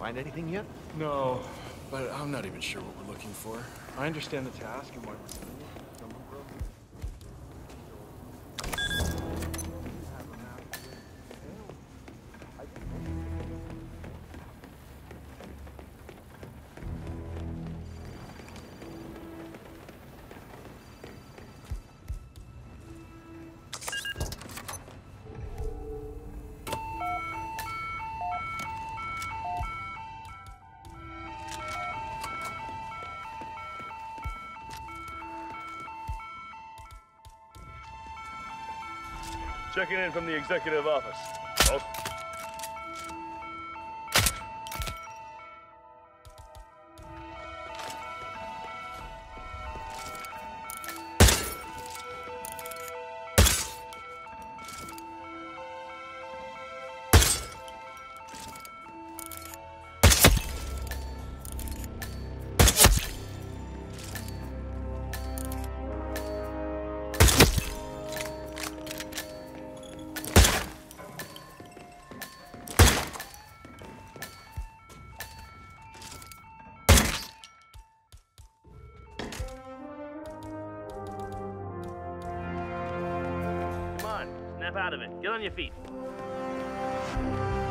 Find anything yet? No, but I'm not even sure what we're looking for. I understand the task and why we're doing it. Checking in from the executive office. Oh. Snap out of it. Get on your feet.